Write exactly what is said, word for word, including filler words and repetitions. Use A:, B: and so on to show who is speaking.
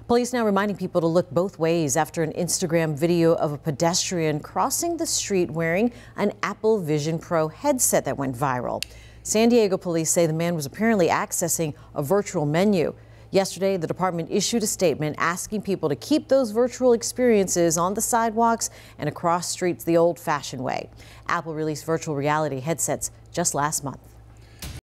A: Police now reminding people to look both ways after an Instagram video of a pedestrian crossing the street wearing an Apple Vision Pro headset that went viral. San Diego police say the man was apparently accessing a virtual menu. Yesterday, the department issued a statement asking people to keep those virtual experiences on the sidewalks and across streets the old-fashioned way. Apple released virtual reality headsets just last month.